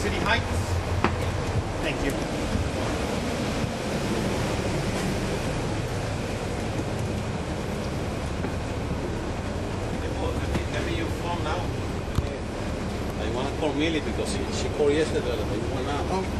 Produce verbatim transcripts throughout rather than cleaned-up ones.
City Heights. Thank you. Maybe your phone now. I want to call Millie because she, she called yesterday. I want now. Oh.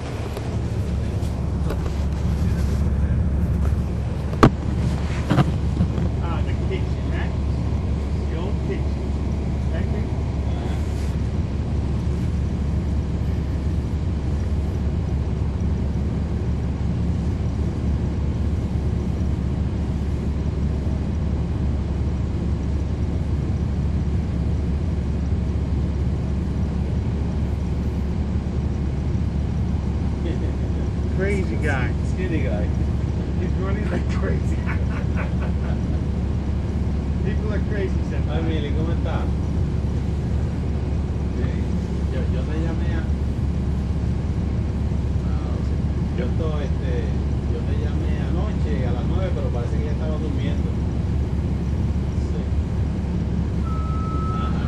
Ah, the kitchen, right? The old kitchen. Thank you. Crazy guy. Skinny guy. He's running like crazy. People are crazy sometimes. Ay, Millie, ¿cómo estás? Yo, yo te llamé a... Yo, to, este, yo te llamé anoche a las nueve, pero parece que ya estaba durmiendo. Sí. Ajá.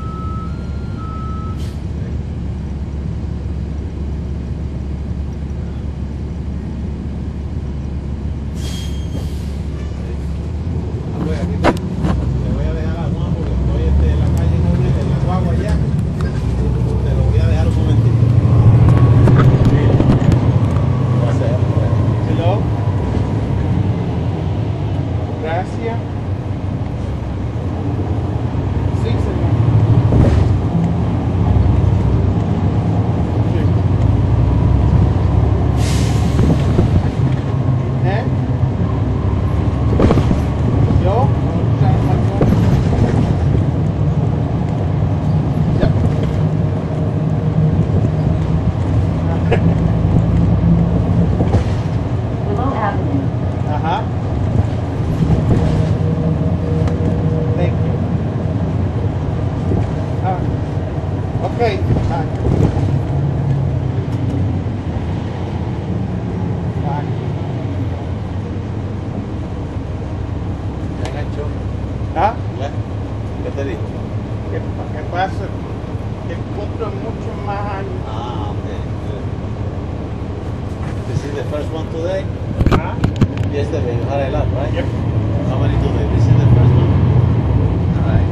Pues aquí te, te voy a dejar a Juan porque estoy este, en la calle en la guagua ya. Te lo voy a dejar un momentito. Gracias. Hello. Gracias. Sí, señor. Sí. ¿Eh? Yo? Yep. Willow Avenue. Uh-huh. Thank you. Uh, okay. Bye. Bye. ¿Ya enganchó? ¿Ah? ¿Ya? ¿Qué te dijo? ¿Qué, qué pasa? Que cumplo mucho más años. Ah, okay. Good. This is the first one today? ¿Ah? Yesterday you had a lot, right? Yep. How many today? This is the first one? Alright.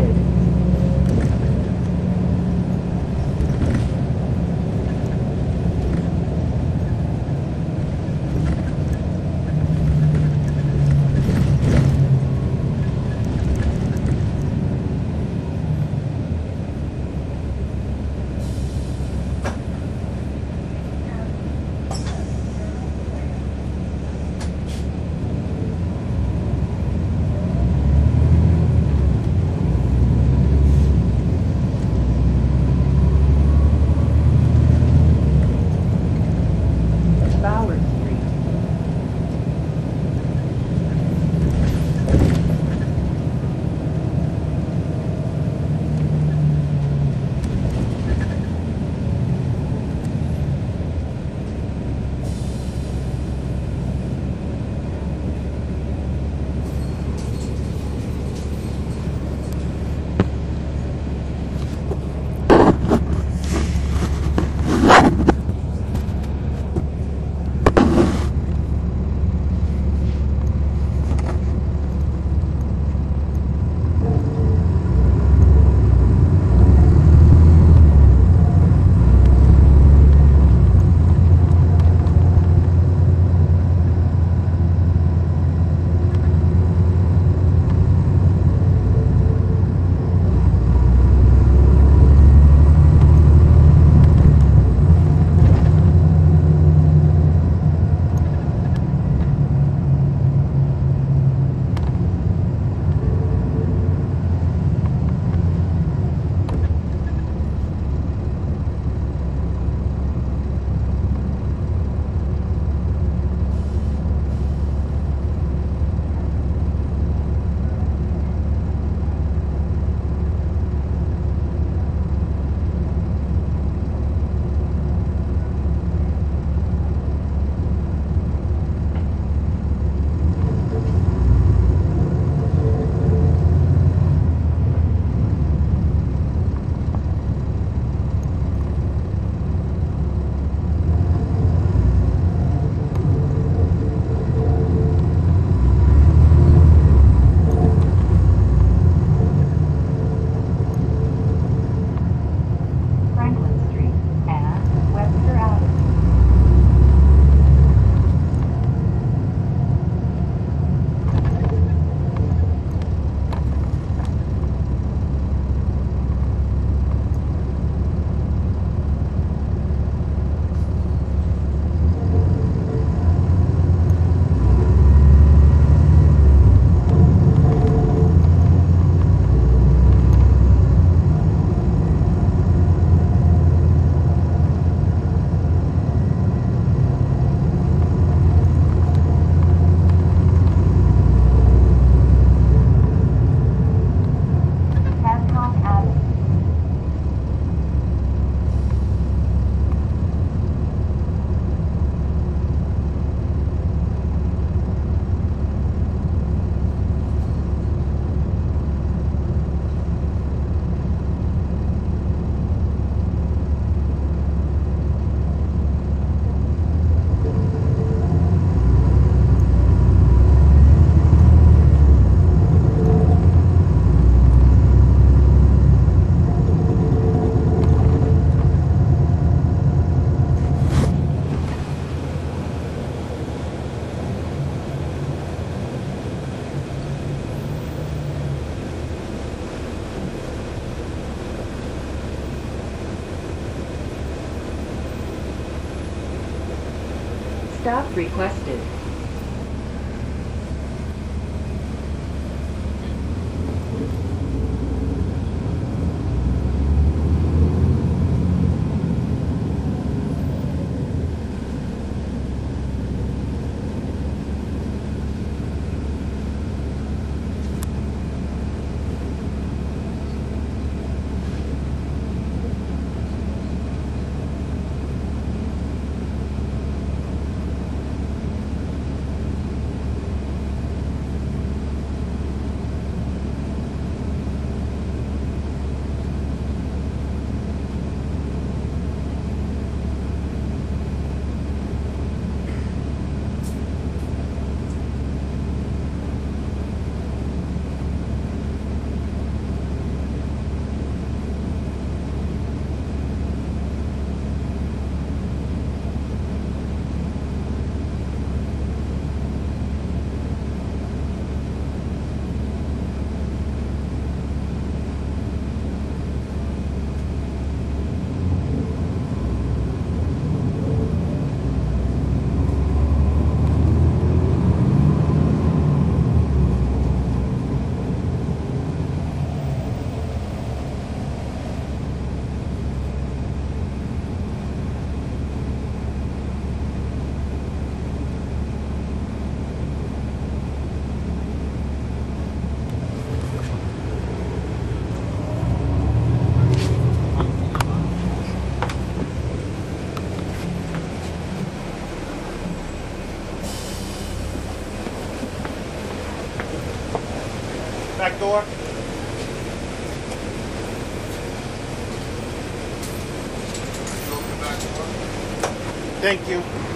Stop requested. door. Open the back door. Thank you.